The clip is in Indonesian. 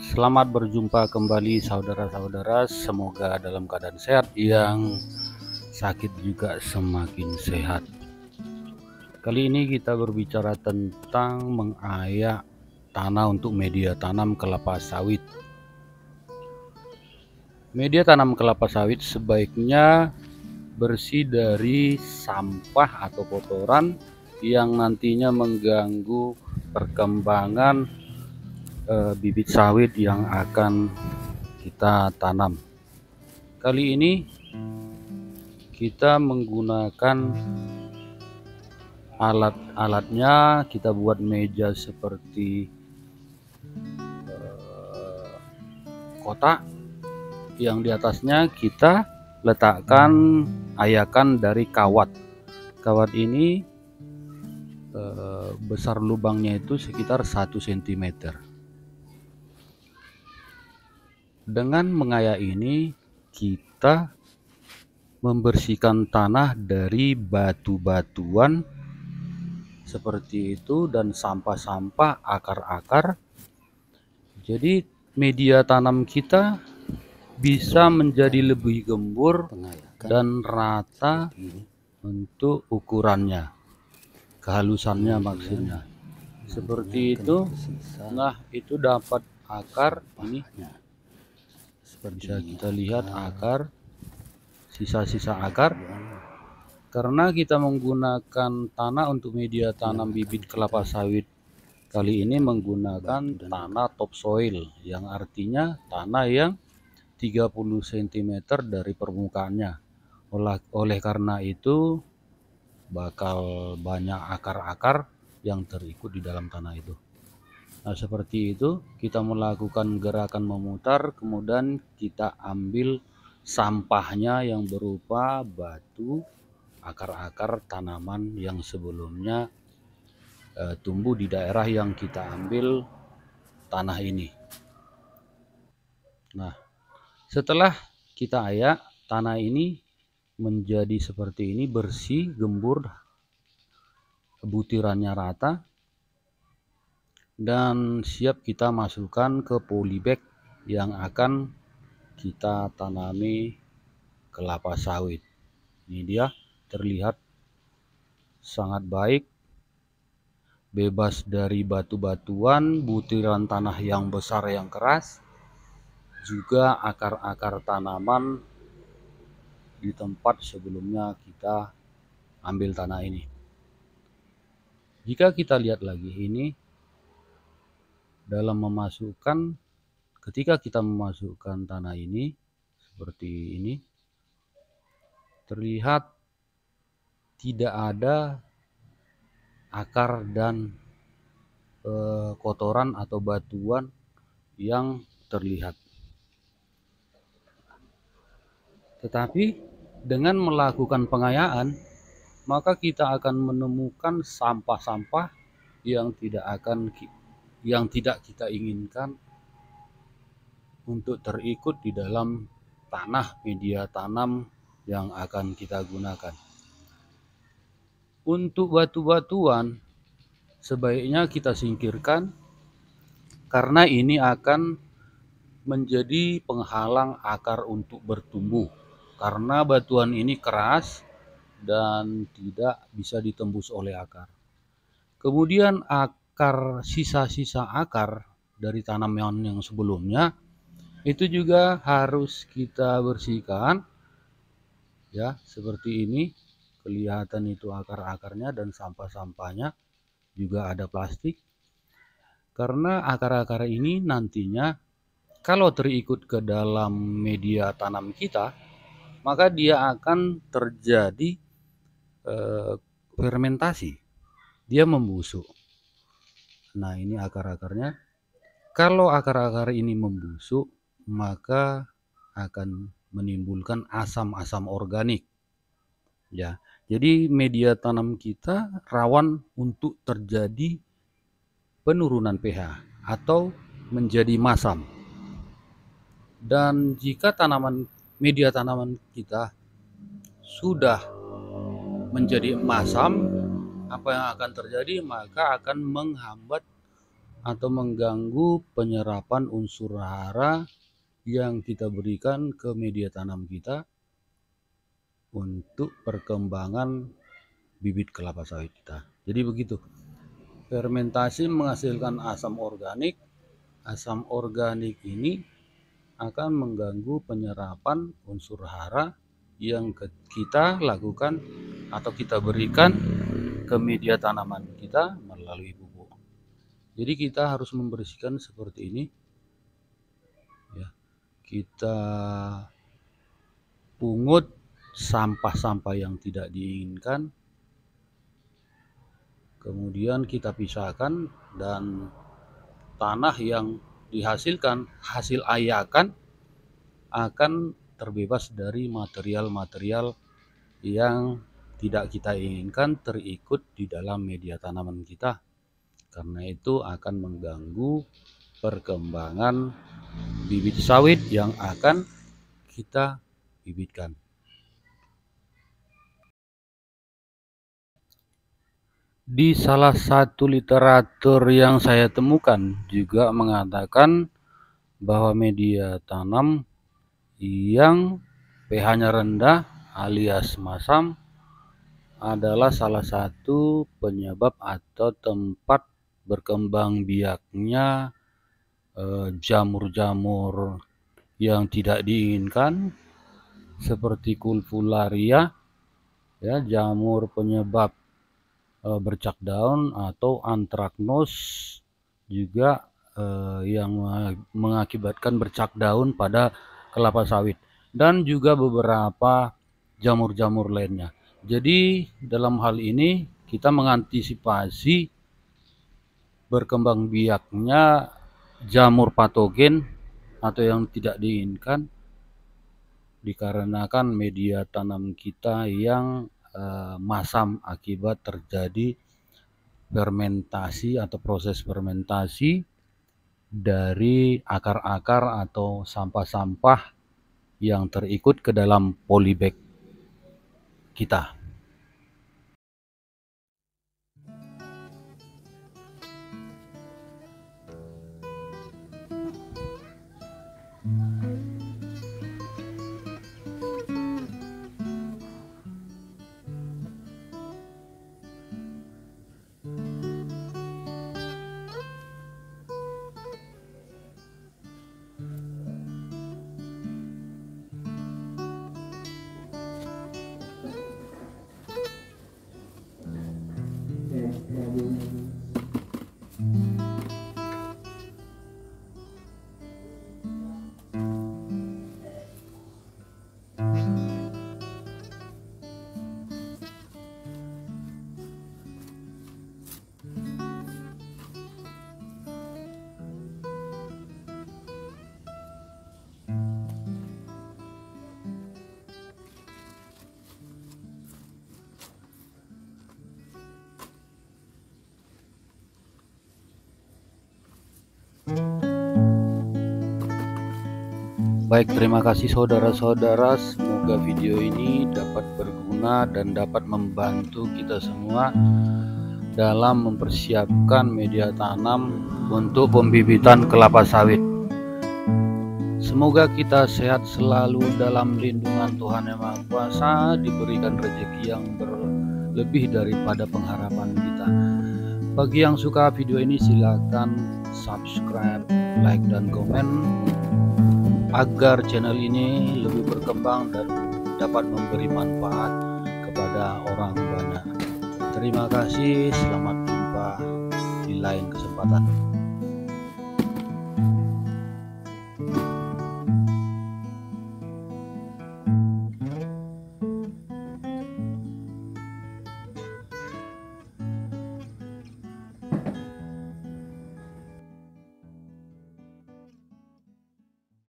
Selamat berjumpa kembali saudara-saudara, semoga dalam keadaan sehat, yang sakit juga semakin sehat. Kali ini kita berbicara tentang mengayak tanah untuk media tanam kelapa sawit. Media tanam kelapa sawit sebaiknya bersih dari sampah atau kotoran yang nantinya mengganggu perkembangan bibit sawit yang akan kita tanam. Kali ini kita menggunakan alat-alatnya, kita buat meja seperti kotak yang di atasnya kita letakkan ayakan dari kawat. Kawat ini besar lubangnya itu sekitar 1 cm. Dengan mengayak ini kita membersihkan tanah dari batu-batuan seperti itu dan sampah-sampah, akar-akar. Jadi media tanam kita bisa menjadi lebih gembur dan rata untuk ukurannya, kehalusannya maksudnya. Seperti itu. Nah, itu dapat akar ini. Bisa kita lihat akar, sisa-sisa akar. Karena kita menggunakan tanah untuk media tanam bibit kelapa sawit, kali ini menggunakan tanah topsoil, yang artinya tanah yang 30 cm dari permukaannya. Oleh karena itu bakal banyak akar-akar yang terikut di dalam tanah itu. Nah, seperti itu kita melakukan gerakan memutar, kemudian kita ambil sampahnya yang berupa batu, akar-akar tanaman yang sebelumnya tumbuh di daerah yang kita ambil tanah ini. Nah, setelah kita ayak, tanah ini menjadi seperti ini, bersih, gembur, butirannya rata, dan siap kita masukkan ke polybag yang akan kita tanami kelapa sawit. Ini dia, terlihat sangat baik, bebas dari batu-batuan, butiran tanah yang besar yang keras, juga akar-akar tanaman di tempat sebelumnya kita ambil tanah ini. Jika kita lihat lagi ini, dalam memasukkan, ketika kita memasukkan tanah ini seperti ini, terlihat tidak ada akar dan kotoran atau batuan yang terlihat. Tetapi dengan melakukan pengayaan, maka kita akan menemukan sampah-sampah yang tidak kita inginkan untuk terikut di dalam tanah media tanam yang akan kita gunakan. Untuk batu-batuan sebaiknya kita singkirkan, karena ini akan menjadi penghalang akar untuk bertumbuh, karena batuan ini keras dan tidak bisa ditembus oleh akar. Kemudian sisa-sisa akar dari tanaman yang sebelumnya itu juga harus kita bersihkan, ya, seperti ini. Kelihatan itu akar-akarnya dan sampah-sampahnya, juga ada plastik. Karena akar-akar ini nantinya kalau terikut ke dalam media tanam kita, maka dia akan terjadi fermentasi, dia membusuk. Nah, ini akar-akarnya. Kalau akar-akar ini membusuk, maka akan menimbulkan asam-asam organik, ya. Jadi media tanam kita rawan untuk terjadi penurunan pH atau menjadi masam. Dan jika media tanaman kita sudah menjadi masam, apa yang akan terjadi? Maka akan menghambat atau mengganggu penyerapan unsur hara yang kita berikan ke media tanam kita untuk perkembangan bibit kelapa sawit kita. Jadi begitu. Fermentasi menghasilkan asam organik. Asam organik ini akan mengganggu penyerapan unsur hara yang kita lakukan atau kita berikan ke media tanaman kita melalui pupuk. Jadi kita harus membersihkan seperti ini ya. Kita pungut sampah-sampah yang tidak diinginkan, kemudian kita pisahkan, dan tanah yang dihasilkan hasil ayakan akan terbebas dari material-material yang tidak kita inginkan terikut di dalam media tanaman kita. Karena itu akan mengganggu perkembangan bibit sawit yang akan kita bibitkan. Di salah satu literatur yang saya temukan juga mengatakan bahwa media tanam yang pH-nya rendah alias masam adalah salah satu penyebab atau tempat berkembang biaknya jamur-jamur yang tidak diinginkan seperti Culfularia ya, jamur penyebab bercak daun, atau Anthracnose juga yang mengakibatkan bercak daun pada kelapa sawit, dan juga beberapa jamur-jamur lainnya. Jadi dalam hal ini kita mengantisipasi berkembang biaknya jamur patogen atau yang tidak diinginkan dikarenakan media tanam kita yang masam akibat terjadi fermentasi atau proses fermentasi dari akar-akar atau sampah-sampah yang terikut ke dalam polybag kita. Baik, terima kasih saudara-saudara. Semoga video ini dapat berguna dan dapat membantu kita semua dalam mempersiapkan media tanam untuk pembibitan kelapa sawit. Semoga kita sehat selalu dalam lindungan Tuhan Yang Maha Kuasa, diberikan rezeki yang berlebih daripada pengharapan kita. Bagi yang suka video ini, silakan subscribe, like, dan komen agar channel ini lebih berkembang dan dapat memberi manfaat kepada orang banyak. Terima kasih, selamat jumpa di lain kesempatan.